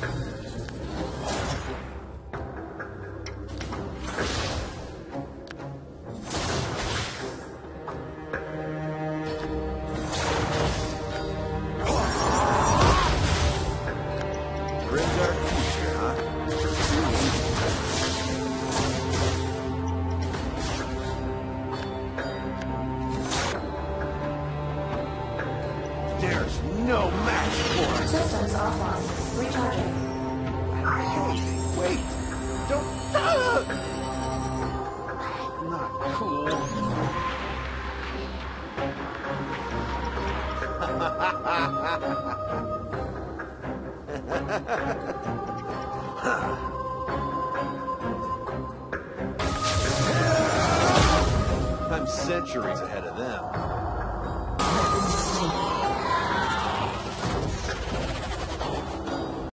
There's no match for us. Systems offline. Recharging. Hey, wait! Don't... Not cool. I'm centuries ahead of them.